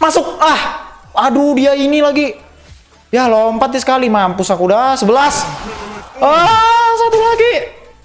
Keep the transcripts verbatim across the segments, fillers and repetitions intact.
Masuk. Ah. Aduh, dia ini lagi. Ya, lompat sekali. Mampus aku dah. sebelas. Ah, satu lagi.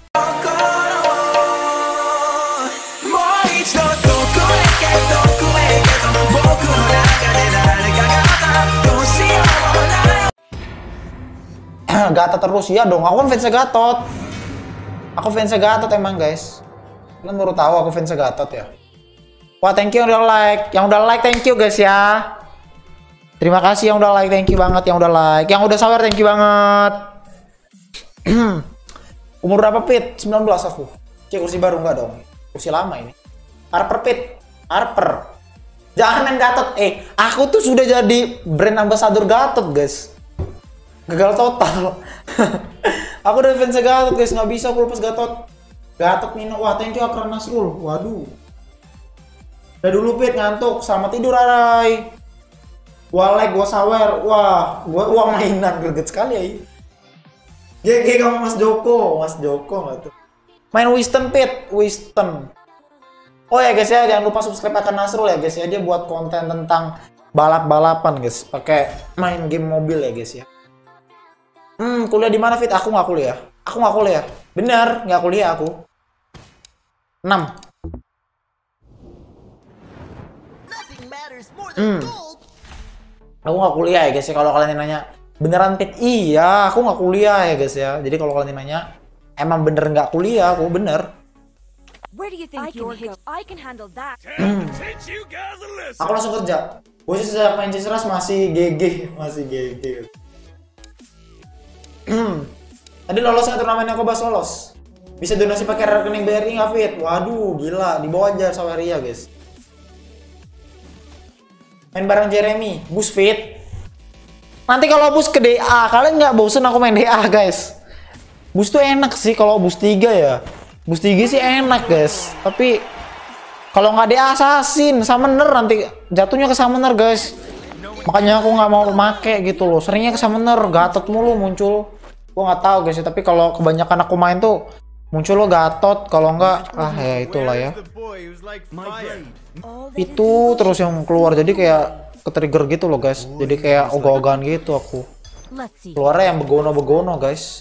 Gatot terus ya dong. Aku kan fansnya Gatot. Aku fansnya Gatot emang, guys. Kalian baru tahu aku fansnya Gatot ya. Wah, thank you yang udah like. Yang udah like, thank you guys ya. Terima kasih yang udah like, thank you banget yang udah like. Yang udah sawer, thank you banget. Umur berapa, Pit? sembilan belas aku. Cek kursi baru enggak dong? Kursi lama ini. Harper, Pit. Harper. Jangan main Gatot. Eh, aku tuh sudah jadi brand ambassador Gatot, guys. Gagal total. Aku udah fans Gatot, guys. Nggak bisa aku lepas Gatot. Gatot Mino. Wah, thank you Akran Nasrul. Waduh. Udah dulu, Pit. Ngantuk. Selamat tidur, Arai. Gua like, gua sawer. Wah, gua uang mainan. Greget sekali ya. G G kamu Mas Joko. Mas Joko nggak tuh. Main Winston, Pit. Winston. Oh ya, guys ya. Jangan lupa subscribe Akran Nasrul ya, guys ya. Dia buat konten tentang balap-balapan, guys. Pakai main game mobil ya, guys ya. Hmm, kuliah di mana, Fit? Aku nggak kuliah. Aku nggak kuliah. Bener, nggak kuliah aku. enam. Hmm. Aku nggak kuliah ya, guys ya. Kalau kalian nanya, beneran, Fit? Iya, aku nggak kuliah ya, guys ya. Jadi kalau kalian nanya, emang bener nggak kuliah, aku bener. Hmm. Aku langsung kerja. Gue sih sejak main Cisras masih G G, masih G G. Hmm. Tadi lolos nggak turnamennya? Aku bahas lolos. Bisa donasi pakai rekening B R I nggak, Fit? Waduh, gila. Di bawah aja Saweria, guys. Main bareng Jeremy. Bus, Fit. Nanti kalau bus ke D A, kalian nggak bosen aku main D A, guys. Bus tuh enak sih kalau bus tiga ya. Bus tiga sih enak, guys. Tapi kalau nggak D A assassin, summoner nanti jatuhnya ke summoner, guys. Makanya aku nggak mau make gitu loh. Seringnya ke summoner, Gatot mulu muncul. Gua nggak tahu, guys ya, tapi kalau kebanyakan aku main tuh muncul lo Gatot, kalau nggak ah ya itulah ya. Itu terus yang keluar, jadi kayak ke-trigger gitu loh, guys. Jadi kayak ogah-ogahan gitu aku. Keluarnya yang begono-begono, guys.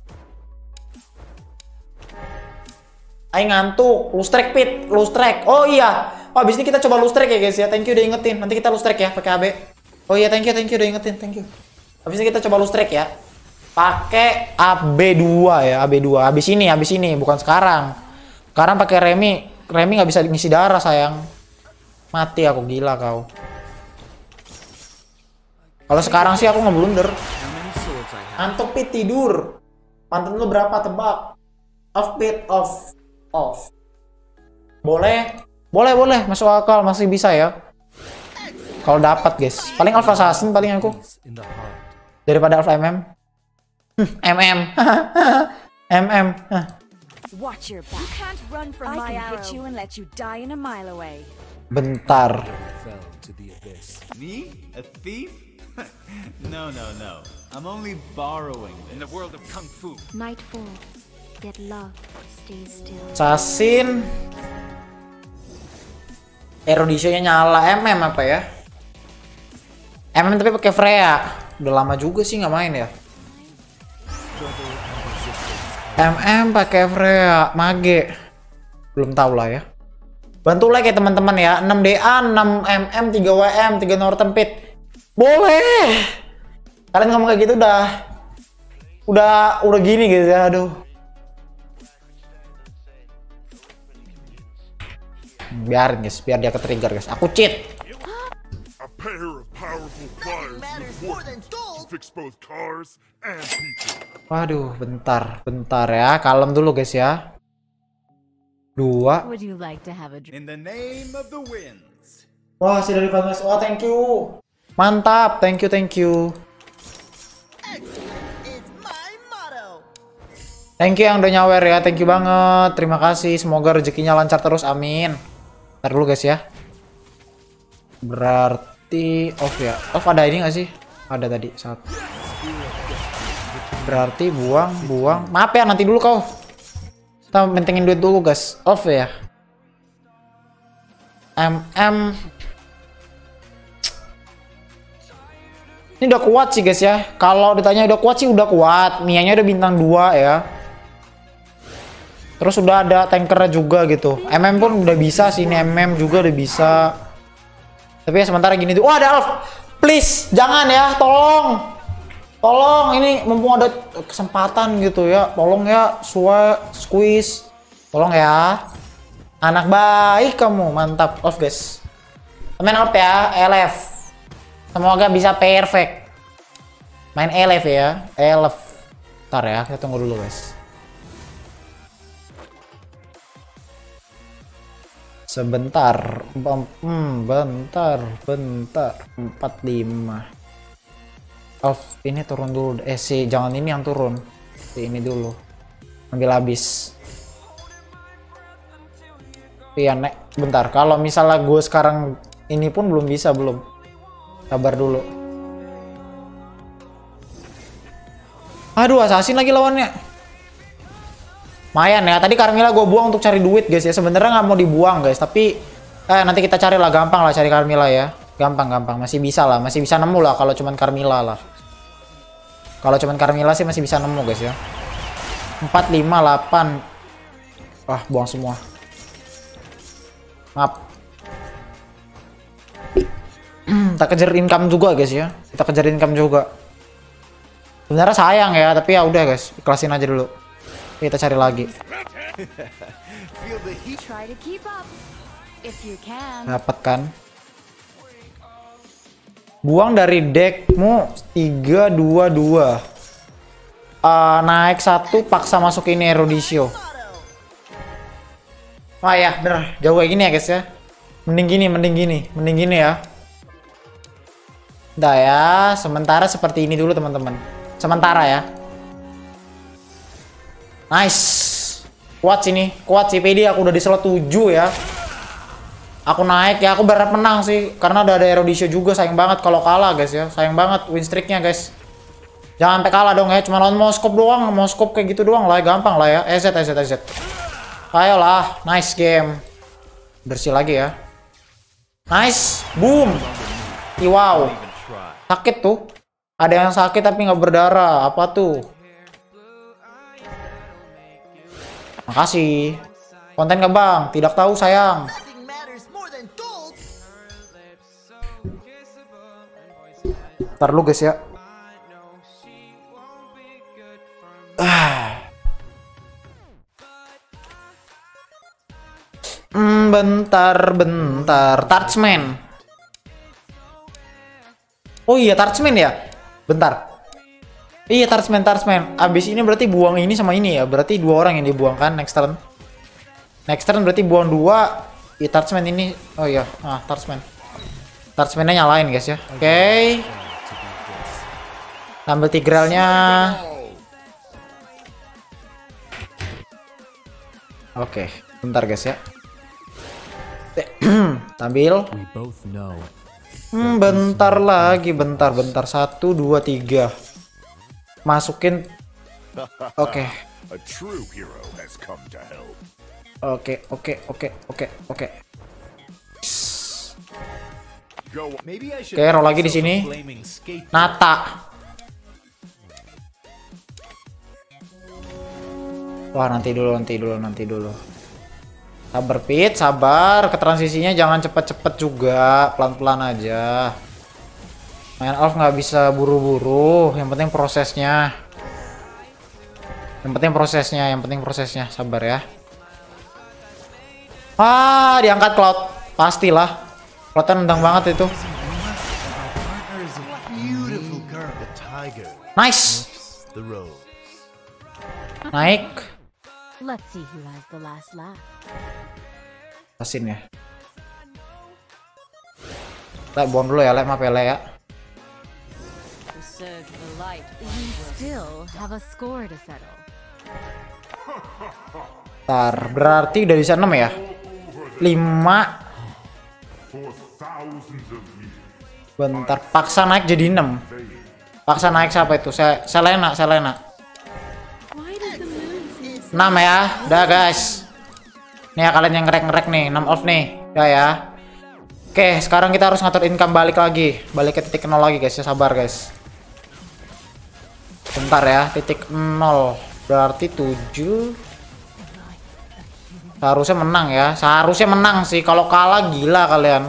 Ayo ngantuk, lose track, Pit, lose track. Oh iya, oh, abis ini kita coba lose track ya, guys ya. Thank you udah ingetin. Nanti kita lose track ya pakai A B. Oh iya, thank you, thank you udah ingetin, thank you. Abis ini kita coba lose track ya. Pakai A B dua ya, A B dua. Abis ini, abis ini, bukan sekarang. Sekarang pakai Remi, Remi nggak bisa ngisi darah, sayang. Mati aku, gila kau. Kalau sekarang sih aku nggak blunder. Antuk, Pit, tidur. Mantan lu berapa, tebak? Off, Pit, off, off. Boleh, boleh, boleh, masuk akal, masih bisa ya. Kalau dapat, guys. Paling Alpha Assassin paling aku. Daripada Alpha M M. M M. M M. Watch your back. You can't run from my arrow. I can hit you and let you die in a mile away. Bentar. Me? A thief? No, no, no. I'm only borrowing this. In the world of kung fu. Nightfall. Get love. Stay still. Assassin. Erodisio-nya nyala. M M apa ya? M M tapi pakai Freya. Udah lama juga sih nggak main ya. M M pakai Freya, Mage. Belum tahu lah ya. Bantu like ya teman-teman ya. enam D A, enam M M, tiga W M, tiga Northern Pit. Boleh. Kalian ngomong kayak gitu udah udah udah gini guys ya, aduh. Biarin guys, biar dia ke-trigger guys. Aku cheat. A pair of powerful pliers with wood to fix both cars and people. Waduh, bentar, bentar ya. Kalem dulu guys ya. Dua. Would you like to have a drink? In the name of the winds. Wah, si dari Mas. Wah, thank you. Mantap, thank you, thank you. Thank you yang udah nyawer ya, thank you banget. Terima kasih, semoga rezekinya lancar terus, amin. Ntar dulu guys ya. Berarti off ya. Off ada ini gak sih? Ada tadi satu. Berarti buang, buang. Maaf ya, nanti dulu kau. Kita mentengin duit dulu guys. Off ya. M M. Ini udah kuat sih guys ya. Kalau ditanya udah kuat sih udah kuat. Mianya udah bintang dua ya. Terus udah ada tankernya juga gitu. M M pun udah bisa sih. Ini M M juga udah bisa. Tapi ya sementara gini tuh. Oh ada Alf. Please jangan ya. Tolong. Tolong. Ini mumpung ada kesempatan gitu ya. Tolong ya. Sua, squeeze. Tolong ya. Anak baik kamu. Mantap. Alf guys. Main Alf ya. L F. Semoga bisa perfect. Main L F ya. L F. Ntar ya. Kita tunggu dulu guys. Sebentar, hmm, bentar, bentar, empat lima. Alf, ini turun dulu. Eh, si jangan ini yang turun. Si ini dulu. Ambil habis. Iya, nek. Bentar, kalau misalnya gue sekarang ini pun belum bisa, belum. Sabar dulu. Aduh, assassin lagi lawannya. Lumayan ya, tadi Carmilla gue buang untuk cari duit guys ya. Sebenarnya nggak mau dibuang guys, tapi eh, nanti kita cari lah, gampang lah cari Carmilla ya. Gampang-gampang, masih bisa lah, masih bisa nemu lah kalau cuman Carmilla lah. Kalau cuman Carmilla sih masih bisa nemu guys ya. empat, lima, delapan. Wah, buang semua. Maaf. Kita kejar income juga guys ya. Kita kejar income juga. Sebenarnya sayang ya, tapi ya udah guys, ikhlasin aja dulu. Kita cari lagi. Try to keep up if you can. Dapat kan? Buang dari deckmu tiga dua dua. Uh, naik satu, paksa masuk ini Eruditio. Wah ya, bener. Jauh kayak gini ya guys ya. Mending gini, mending gini, mending gini ya. Udah ya, sementara seperti ini dulu teman-teman. Sementara ya. Nice. Kuat sini, kuat sih P D. Aku udah di slot tujuh ya. Aku naik ya, aku berharap menang sih. Karena udah ada Eruditio juga, sayang banget kalau kalah guys ya. Sayang banget win streaknya guys. Jangan sampai kalah dong ya, cuma lawan Moskop doang. Moskop kayak gitu doang lah, gampang lah ya. E Z, E Z, E Z. Ayolah, nice game. Bersih lagi ya. Nice, boom. Ih, wow. Sakit tuh. Ada yang sakit tapi nggak berdarah. Apa tuh? Makasih. Konten nggak bang? Tidak tahu sayang. Ntar lu guys ya. Ah. Hmm, bentar, bentar. Touchman. Oh iya, Touchman ya. Bentar. Iya, Touchman, Touchman. Abis ini berarti buang ini sama ini ya. Berarti dua orang yang dibuang kan next turn. Next turn berarti buang dua. Iya, Touchman ini. Oh iya, ah, Touchman. Touchman-nya nyalain guys ya. Oke. Okay. Ambil Tigralnya. Oke, okay. Bentar guys ya. Tampil. Hmm, bentar lagi, bentar, bentar. Satu, dua, tiga. Masukin. Oke. Oke, oke, oke, oke, oke. Oke, roll lagi di sini. Nata. Wah, nanti dulu, nanti dulu, nanti dulu. Sabar Pit, sabar. Ke transisinya jangan cepet-cepet juga, pelan-pelan aja. Main Alf nggak bisa buru-buru, yang penting prosesnya. Yang penting prosesnya, yang penting prosesnya, sabar ya. Ah, diangkat Cloud, pastilah. Cloudnya nendang banget itu. Nice. Naik. Let's see who has the last laugh. Asin ya. Lek, buang dulu ya, Lek, maaf ya, Lek ya. We still have a score to settle. Ntar, berarti udah bisa enam ya? lima. Bentar, paksa naik jadi enam. Paksa naik siapa itu? Saya Selena, Selena. enam ya. Udah guys. Nih ya kalian yang ngerek-ngerek nih, enam off nih. Udah ya. Oke, sekarang kita harus ngatur income balik lagi. Balik ke titik nol lagi guys, ya sabar guys. Bentar ya, titik nol. Berarti tujuh. Seharusnya menang ya. Seharusnya menang sih. Kalau kalah gila kalian.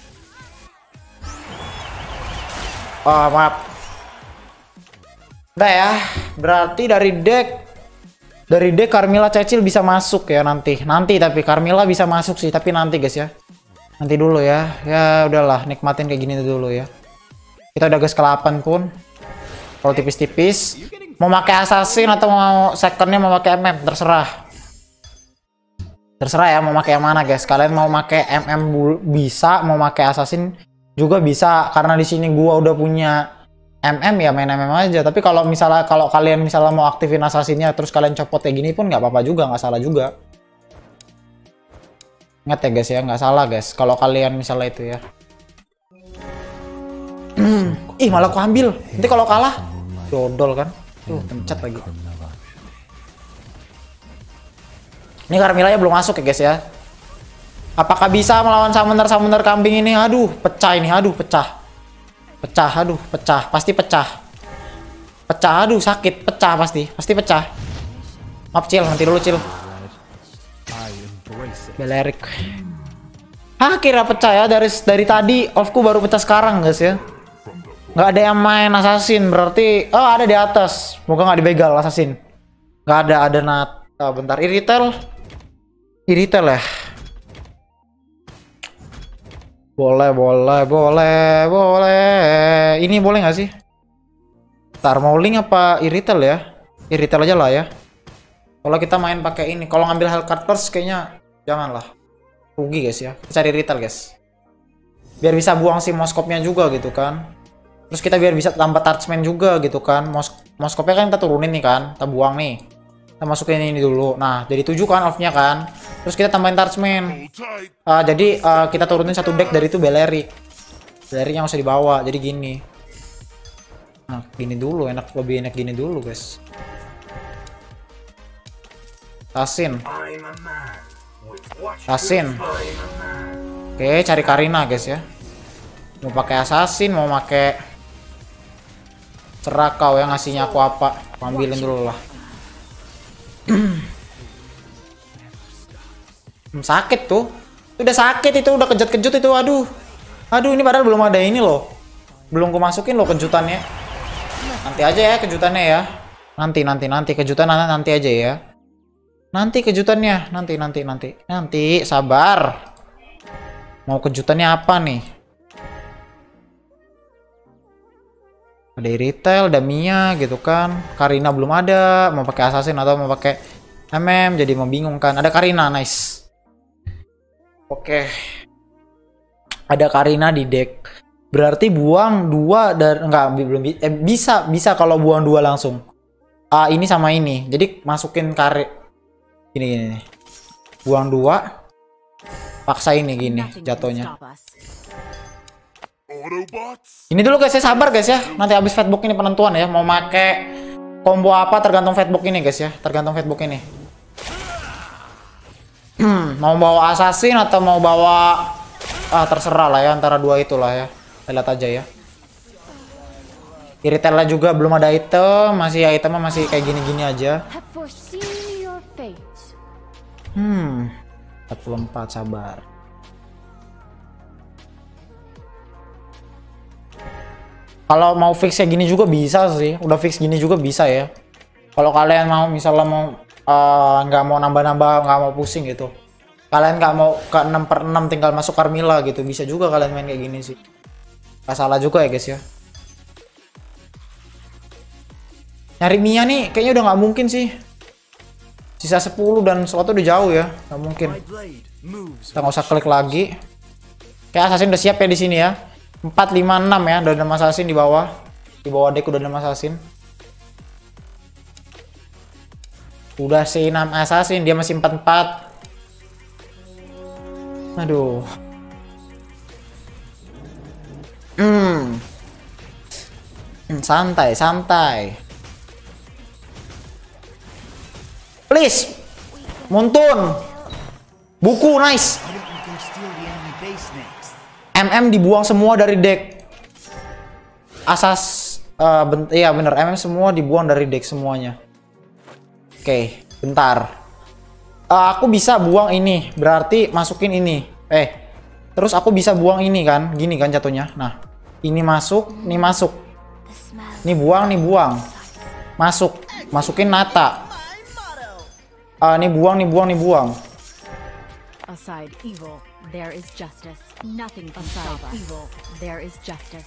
Oh, maaf. Udah ya. Berarti dari deck dari deck Carmilla Cecil bisa masuk ya nanti. Nanti tapi Carmilla bisa masuk sih, tapi nanti guys ya. Nanti dulu ya. Ya udahlah, nikmatin kayak gini dulu ya. Kita udah gas ke delapan pun. Kalau tipis-tipis. Mau pakai assassin atau mau secondnya mau pakai M M, terserah. Terserah ya mau pakai yang mana guys. Kalian mau pakai M M bisa, mau pakai assassin juga bisa, karena di sini gua udah punya M M ya main M M aja. Tapi kalau misalnya kalau kalian misalnya mau aktifin assassinnya terus kalian copot kayak gini pun nggak apa-apa juga, nggak salah juga. Ingat ya guys ya, nggak salah guys kalau kalian misalnya itu ya. Ih malah aku ambil. Nanti kalau kalah dodol kan. Tuh pencet lagi. Ini Carmilla belum masuk ya guys ya. Apakah bisa melawan summoner-summoner kambing ini? Aduh pecah ini, aduh pecah. Pecah, aduh pecah, pasti pecah. Pecah, aduh sakit, pecah pasti, pasti pecah. Maaf Cil, nanti dulu Cil. Belerik. Hah, kira pecah ya dari dari tadi. Offku baru pecah sekarang guys ya. Nggak ada yang main assassin berarti. Oh ada di atas. Moga nggak dibegal assassin. Nggak ada, ada nat. Oh, bentar, iritel. Iritel ya. Boleh, boleh, boleh, boleh. Ini boleh nggak sih? Ntar mau link apa iritel ya? Iritel aja lah ya. Kalau kita main pakai ini, kalau ngambil Hellcat first kayaknya janganlah. Rugi guys ya. Kita cari iritel guys. Biar bisa buang si moskopnya juga gitu kan. Terus kita biar bisa tambah touchman juga gitu kan. Mos moskopnya kan kita turunin nih kan. Kita buang nih. Kita masukin ini dulu. Nah, jadi tujuh kan off-nya kan. Terus kita tambahin touchman. Uh, jadi uh, kita turunin satu deck dari itu Belerik. Belerik yang usah dibawa. Jadi gini. Nah, gini dulu. Enak, lebih enak gini dulu guys. Assassin. Assassin. Oke, cari Karina guys ya. Mau pakai assassin, mau pakai serah kau yang ngasihnya aku apa. Ambilin dulu lah. Sakit tuh. Udah sakit itu, udah kejut-kejut itu. Aduh. Aduh, ini padahal belum ada ini loh. Belum aku masukin loh kejutannya. Nanti aja ya kejutannya ya. Nanti nanti nanti kejutan nanti aja ya. Nanti kejutannya, nanti nanti nanti. Nanti sabar. Mau kejutannya apa nih? Ada retail, ada Mia gitu kan. Karina belum ada, mau pakai assassin atau mau pakai M M, jadi membingungkan. Ada Karina, nice. Oke. Ada Karina di deck. Berarti buang dua dan enggak belum eh, bisa bisa kalau buang dua langsung. Ah, ini sama ini. Jadi masukin kari gini gini nih. Buang dua. Paksa ini gini jatuhnya. Ini dulu guys ya, sabar guys ya. Nanti habis fatbook ini penentuan ya. Mau make combo apa tergantung fatbook ini guys ya. Tergantung fatbook ini. Mau bawa assassin atau mau bawa ah terserah lah ya, antara dua itulah ya. Kita lihat aja ya. Iritelnya juga belum ada item, masih ya itemnya masih kayak gini-gini aja. Hmm. empat puluh empat sabar. Kalau mau fix kayak gini juga bisa sih. Udah fix gini juga bisa ya. Kalau kalian mau misalnya mau nggak uh, mau nambah-nambah, nggak mau pusing gitu. Kalian nggak mau ke enam per enam tinggal masuk Carmilla gitu. Bisa juga kalian main kayak gini sih. Gak salah juga ya guys ya. Nyari Mia nih kayaknya udah nggak mungkin sih. Sisa sepuluh dan slotnya udah jauh ya. Nggak mungkin. Kita nggak usah klik lagi. Kayak assassin udah siap ya di sini ya. empat, lima, enam ya. Udah ada assassin di bawah. Di bawah deck udah ada assassin. Udah sih enam assassin. Dia masih empat empat. Aduh. Hmm. Santai, santai. Please. Muntun. Buku, nice. M M dibuang semua dari deck. Asas, uh, ben iya bener, M M semua dibuang dari deck semuanya. Oke, okay, bentar. Uh, aku bisa buang ini, berarti masukin ini. Eh, terus aku bisa buang ini kan, gini kan jatuhnya. Nah, ini masuk, ini masuk. Ini buang, ini buang. Masuk, masukin Nata. Uh, ini buang, ini buang, ini buang. Aside evil, there is justice. Nothing aside evil, there is justice.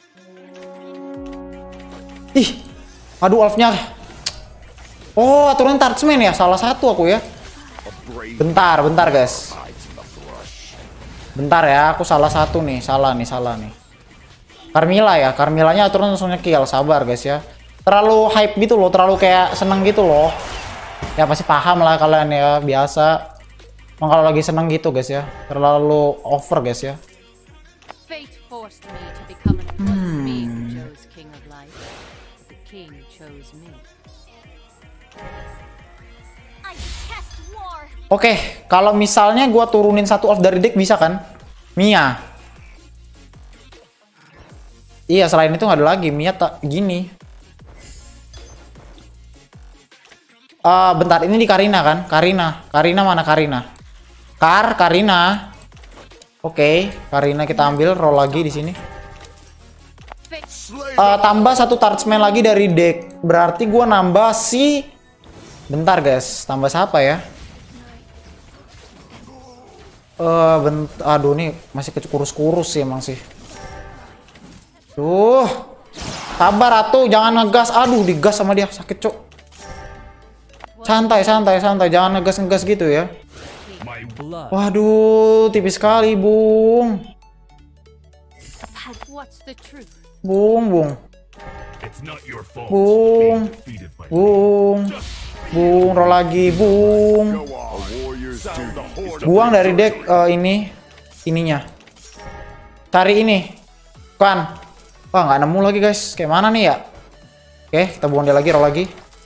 Ih, aduh Alf-nya. Oh, aturan Tartsman ya, salah satu aku ya. Bentar, bentar guys. Bentar ya, aku salah satu nih, salah nih, salah nih. Carmilla ya, Carmillanya aturan langsung kill, sabar guys ya. Terlalu hype gitu loh, terlalu kayak seneng gitu loh. Ya pasti paham lah kalian ya, biasa. Emang kalau lagi seneng gitu guys ya, terlalu over guys ya. Fate forced me to become an hmm. me who chose king of life. The king chose me. Oke, okay, kalau misalnya gua turunin satu elf dari deck bisa kan? Mia. Iya, selain itu nggak ada lagi. Mia tak gini. Uh, bentar, ini di Karina kan? Karina, Karina mana Karina? Kar, Karina. Oke, okay, Karina kita ambil, roll lagi di sini. Uh, tambah satu Tartsman lagi dari deck. Berarti gua nambah si. Bentar guys, tambah siapa ya? Eh, uh, bentar, aduh nih masih kurus-kurus sih emang sih. Tuh, sabar atuh, jangan ngegas. Aduh, digas sama dia, sakit cok. Santai, santai, santai, jangan ngegas-ngegas gitu ya. Waduh, tipis sekali, Bung. Bung, Bung. Bung, Bung, Bung, roll lagi, Bung. Buang dari deck uh, ini, ininya. Cari ini, kan. Wah, nggak nemu lagi guys. Kayak mana nih ya? Oke, kita buang dia lagi, roll lagi.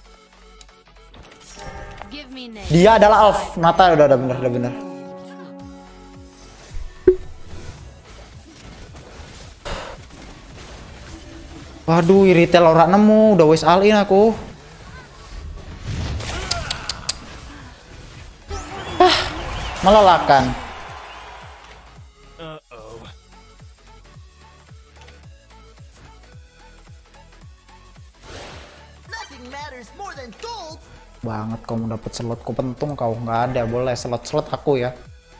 Dia adalah Alf. Nata udah udah bener, udah bener. Waduh, Iritel ora nemu, udah wes all in aku. Ah, melelahkan. Banget kamu dapat slot, ku pentung kau nggak ada, boleh slot-slot aku ya.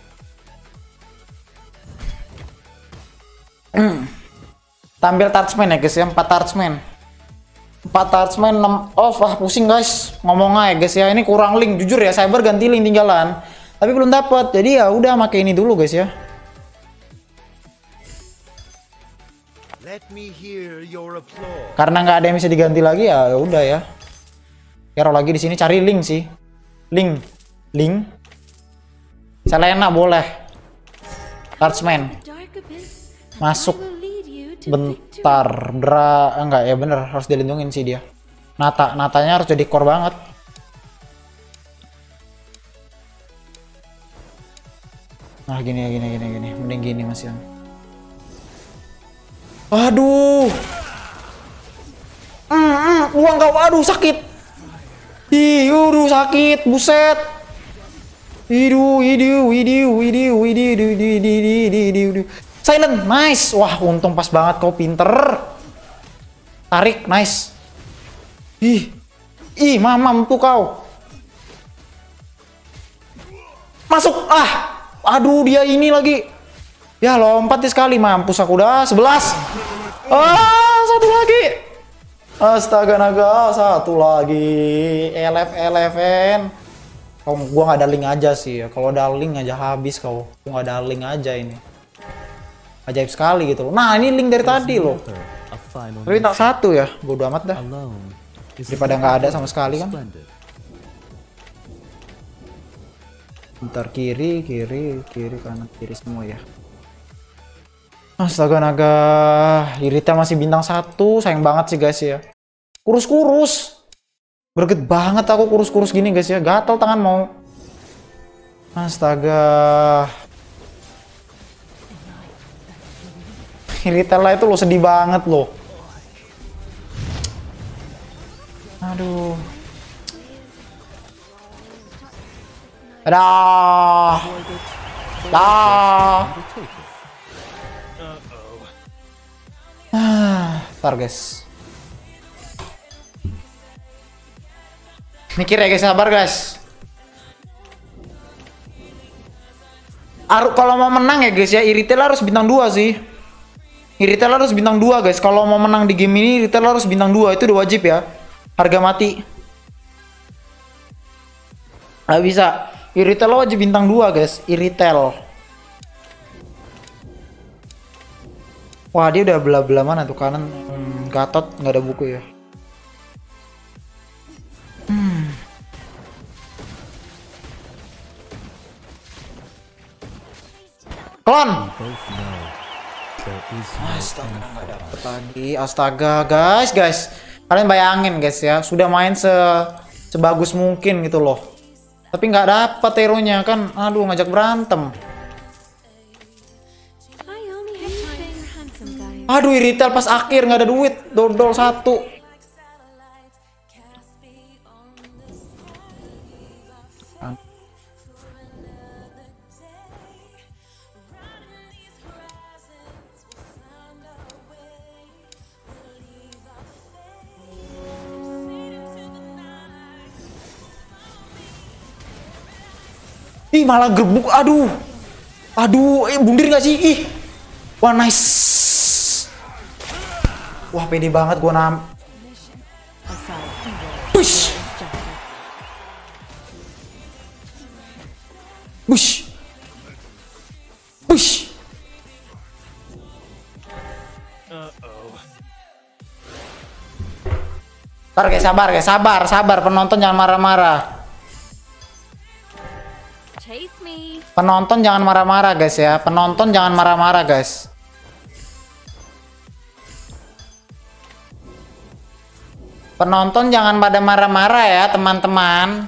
Tampil Tartsman ya guys ya, empat Tartsman. empat Tartsman, enam off. Ah pusing guys ngomong aja guys ya, ini kurang link jujur ya, Cyber ganti link tinggalan. Tapi belum dapat. Jadi ya udah pakai ini dulu guys ya. Let me hear your applause. Karena nggak ada yang bisa diganti lagi ya udah ya. Ya roll lagi di sini, cari link sih. Link. Link. Selena boleh. Tartsman. Masuk. Bentar. Dra enggak ya bener, harus dilindungin sih dia. Nata, Natanya harus jadi core banget. Nah, gini ya, gini gini gini. Mending gini Mas Yan. Aduh. Mm, mm, uang kau, aduh sakit. Ih, udah sakit, buset. Idu, idu, idu, idu, idu, idu, idu, idu, idu. Silent, nice. Wah, untung pas banget kau pinter. Tarik, nice. Ih, ih, mamam tuh kau. Masuk, ah. Aduh, dia ini lagi. Ya, lompat sekali, mampus aku dah. sebelas. Ah, satu lagi. Astaga naga, satu lagi. L F eleven. Kau gua nggak ada link aja sih ya. Kalau ada link aja habis kau. Gua nggak ada link aja ini. Ajaib sekali gitu loh. Nah, ini link dari tadi loh. Tapi tak satu ya. Bodo amat dah. Daripada nggak ada sama sekali kan. Bentar, kiri, kiri, kiri, kanan, kiri semua ya. Astaga naga, Irita masih bintang satu, sayang banget sih guys ya. Kurus-kurus, greget banget aku kurus-kurus gini guys ya, gatel tangan mau. Astaga. Iritellah itu lo sedih banget lo. Aduh. Dah. Dah. Ah, ntar guys. Mikir ya guys, sabar guys. Ar kalau mau menang ya guys ya, Iritellah harus bintang dua sih. Iritellah harus bintang dua guys. Kalau mau menang di game ini, Iritellah harus bintang dua. Itu udah wajib ya. Harga mati. Nggak bisa. Iritellah wajib bintang dua guys. Iritel. Wah, dia udah belah-belah mana tuh kanan. Hmm, Gatot nggak ada buku ya. Hmm. Klon. Astaga, nggak dapet lagi. Astaga, guys, guys. Kalian bayangin guys ya, sudah main se sebagus mungkin gitu loh. Tapi nggak dapet hero-nya kan. Aduh, ngajak berantem. Aduh, Iritel pas akhir nggak ada duit, dodol satu. Ih, malah gebuk, aduh. Aduh, eh bundir nggak sih? Ih. Wah, nice. Wah, pede banget gua nam. Push. Push. Push. Sabar guys, sabar guys, sabar, sabar. Penonton jangan marah-marah. Chase me. Penonton jangan marah-marah guys ya. Penonton jangan marah-marah guys. Penonton jangan pada marah-marah ya teman-teman.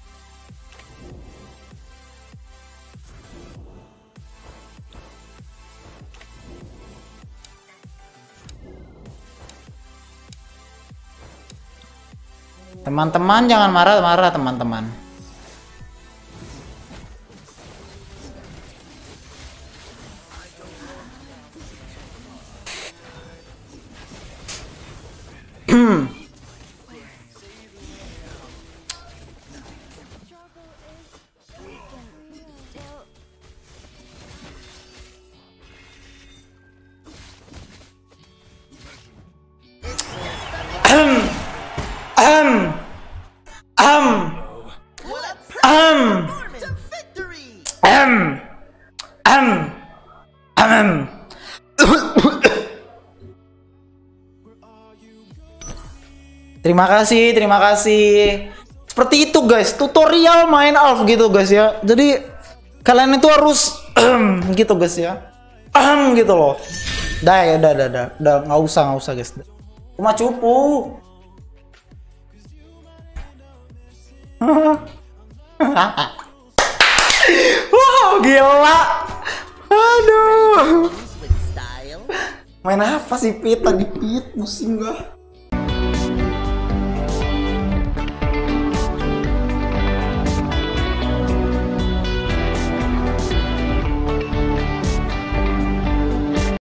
Teman-teman jangan marah-marah teman-teman. Um, um, um, um, um, um. Terima kasih, terima kasih. Seperti itu guys, tutorial main Alf gitu guys ya. Jadi kalian itu harus gitu guys ya, gitu loh. Dah ya, dah, dah, dah, dah, nggak usah, nggak usah guys. Cuma cupu. Wow, gila. Aduh. Main apa sih Pit? Tadi Pit, pusing gua.